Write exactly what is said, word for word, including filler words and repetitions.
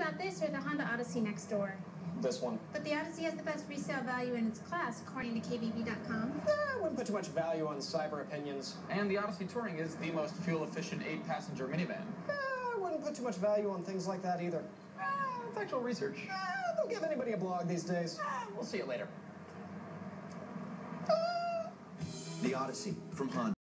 about this or the Honda Odyssey next door? This one. But the Odyssey has the best resale value in its class, according to K B B dot com. Eh, I wouldn't put too much value on cyber opinions. And the Odyssey Touring is the most fuel-efficient eight-passenger minivan. Eh, I wouldn't put too much value on things like that either. Eh, it's actual research. Eh, don't give anybody a blog these days. Eh, we'll see you later. The Odyssey from Honda.